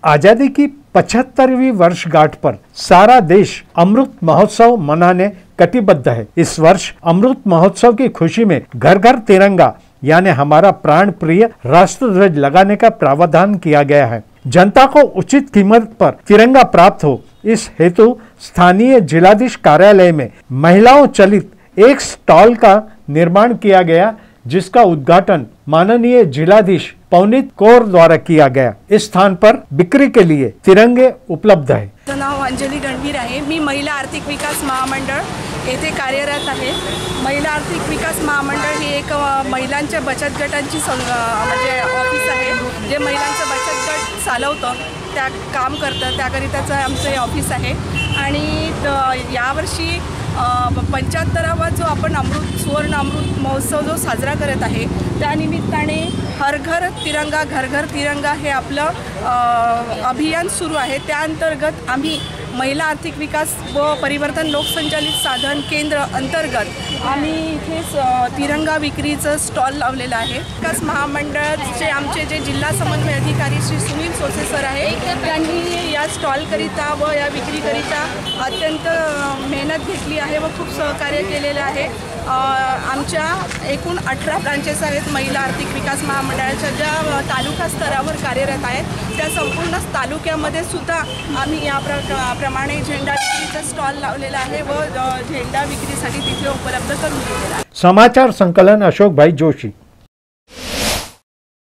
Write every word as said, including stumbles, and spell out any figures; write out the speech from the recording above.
आजादी की पचहत्तरवीं वर्षगांठ पर सारा देश अमृत महोत्सव मनाने कटिबद्ध है। इस वर्ष अमृत महोत्सव की खुशी में घर घर तिरंगा यानी हमारा प्राण प्रिय राष्ट्रध्वज लगाने का प्रावधान किया गया है। जनता को उचित कीमत पर तिरंगा प्राप्त हो, इस हेतु स्थानीय जिलाधीश कार्यालय में महिलाओं चलित एक स्टॉल का निर्माण किया गया, जिसका उद्घाटन माननीय जिलाधीश पवनीत कौर द्वारा किया गया। इस स्थान पर बिक्री के लिए तिरंगे उपलब्ध है। माझं नाव अंजली गणवीर आहे। मी महिला आर्थिक विकास महामंडळ येथे कार्यरत आहे। महिला आर्थिक विकास महामंडळ ही एक महिलांच्या बचत गटांची म्हणजे ऑफिस आहे, जे महिलांचा बचत गट चालवतं, त्या काम करतं, त्याकरिताचं आमचं ऑफिस आहे। आणि यावर्षी पंच्याहत्तरावा जो आपण अमृत सुवर्ण अमृत महोत्सव जो साजरा करत आहे, त्यानिमित्ताने हर घर तिरंगा घर घर तिरंगा हे आपलं अभियान सुरू आहे। त्या अंतर्गत आम्ही महिला आर्थिक विकास व परिवर्तन लोकसंचालित साधन केंद्र अंतर्गत आम्ही इथे तिरंगा विक्रीचं स्टॉल लावलेला आहे। विकास महामंडळाचे आमचे जे जिल्हा समन्वय अधिकारी श्री सुनील सोसे सर आहे, त्यांनी या स्टॉलकरिता व या विक्रीकरिता अत्यंत मेहनत घेतली आहे व खूप सहकार्य केलेलं आहे। आमच्या एकूण अठरा ब्रांचेस आहेत महिला आर्थिक विकास महामंडळाच्या, ज्या तालुका स्तरावर कार्यरत आहेत। त्या संपूर्ण तालुक्यामध्ये सुद्धा आम्ही या प्रमाणे झेंडा विक्रीचा स्टॉल लावलेला आहे व झेंडा विक्रीसाठी तिथे उपलब्ध करून दिलेला आहे। समाचार संकलन अशोक भाई जोशी।